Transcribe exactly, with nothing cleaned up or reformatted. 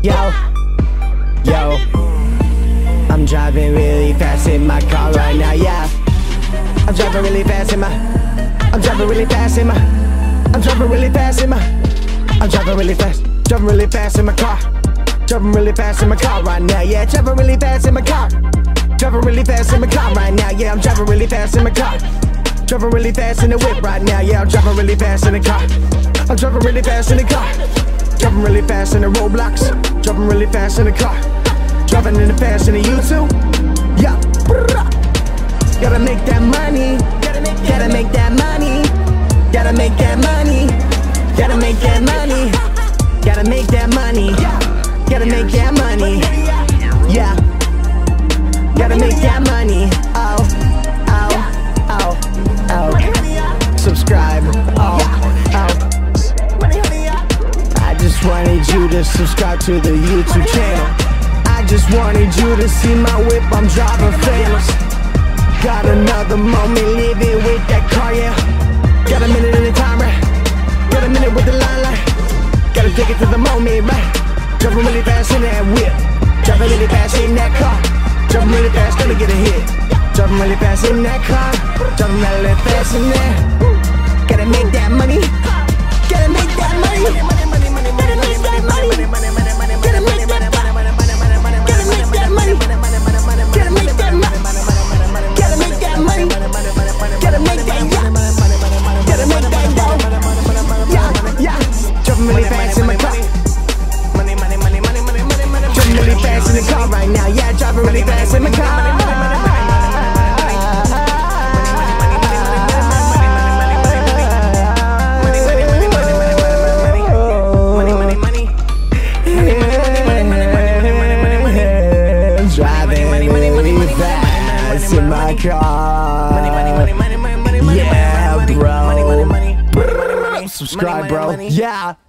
Yo, yo, I'm driving really fast in my car right now, yeah. I'm driving really fast in my, I'm driving really fast in my, I'm driving really fast in my, I'm driving really fast, driving really fast in my car. Driving really fast in my car right now, yeah. Driving really fast in my car. Driving really fast in my car right now, yeah. I'm driving really fast in my car. Driving really fast in the whip right now, yeah. I'm driving really fast in the car. I'm driving really fast in the car. Driving really fast in the roadblocks. Driving really fast in the car. Driving in the fast in the YouTube. Yeah. Gotta make that money. Gotta make that money. Gotta make that money. Gotta make that money. Gotta make that money. Gotta make that money. Yeah. Gotta make that money. Oh, oh, oh, oh. Subscribe. Oh, oh. I just wanted you to subscribe to the YouTube channel. I just wanted you to see my whip, I'm driving famous. Got another moment living with that car, yeah. Got a minute in the time, right? Got a minute with the limelight. Gotta take it to the moment, right? Driving really fast in that whip. Driving really fast in that car. Driving really fast, gonna get a hit. Driving really fast in that car. Driving really fast in there. Gotta make that money. Gotta make that money. Gotta make that money. Gotta make that money. Gotta make that money. Gotta make that money. Gotta make that money. Gotta make that yeah. Gotta make that dough. Yeah, yeah. Driving really fast in my car. Driving really fast in the car right now. Yeah, driving really fast in my car. In my car, yeah, bro. Subscribe, bro. Yeah.